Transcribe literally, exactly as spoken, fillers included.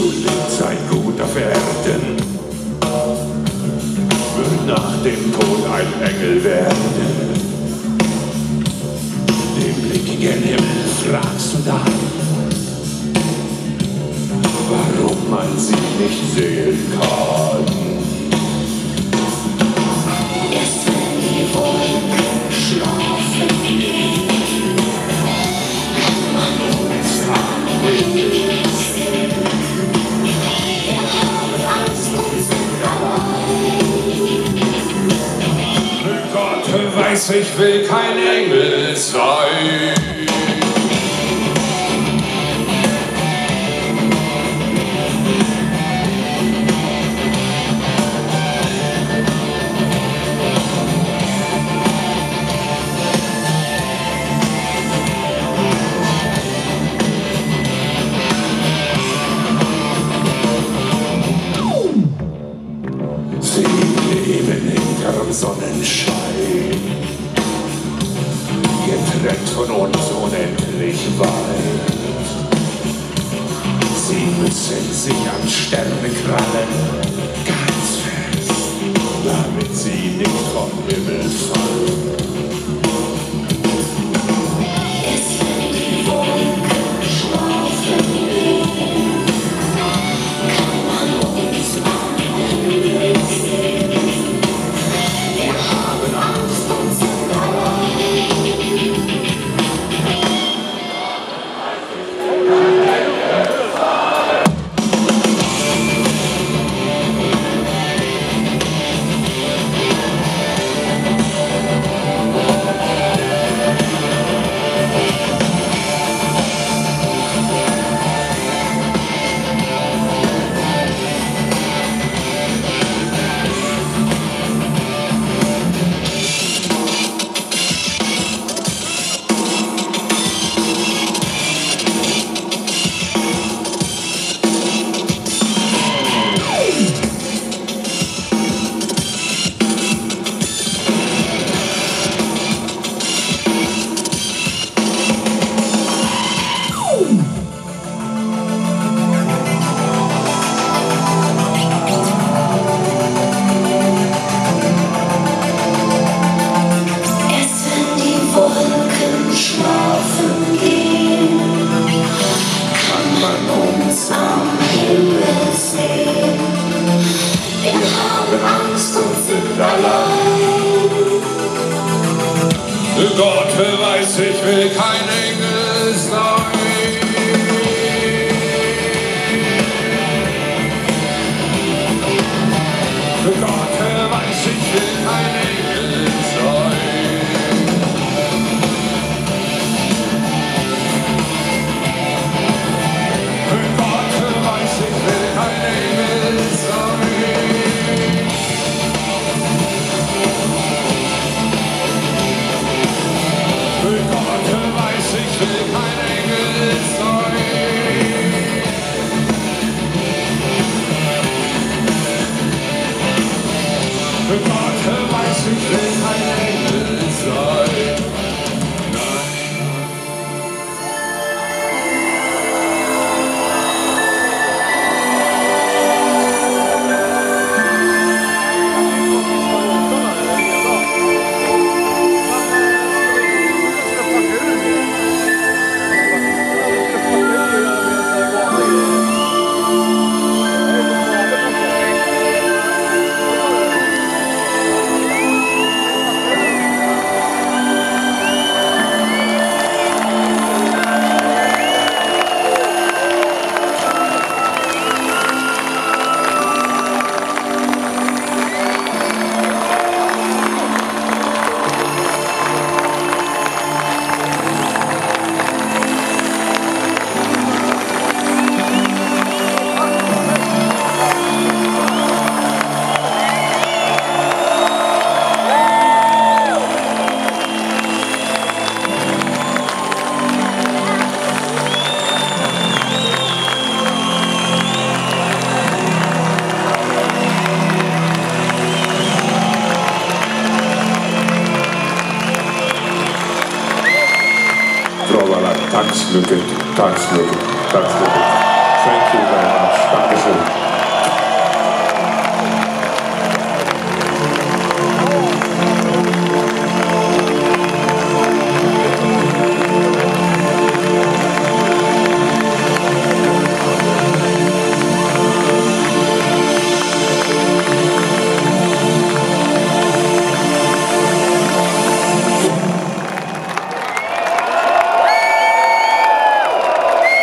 du lebst ein Gut auf Erden, wird nach dem Tod ein Engel werden. Den blickigen Himmel fragst du dann, warum man sie nicht sehen kann. Erst wenn die Wolken schlafen gehen, kann man uns am Himmel sehen. Wir haben Angst und sind allein. Gott weiß, ich will kein Engel sein. Sie leben hinterm Sonnenschein, getrennt von uns unendlich weit. Sie müssen sich an Sterne krallen, ganz fest, damit sie nicht vom Himmel fallen. Erst wenn die Wolken schlafen gehen, kann man uns am Himmel sehen. Wir haben Angst und sind allein. Schlafen gehen, kann man uns am Himmel sehen. Wir haben Angst und sind allein. Gott weiß, ich will kein Engel sein. Gott weiß, ich will kein Engel sein. Gott weiß, ich will kein Engel sein. Nein. Taxlücke, Taxlücke, Taxlücke.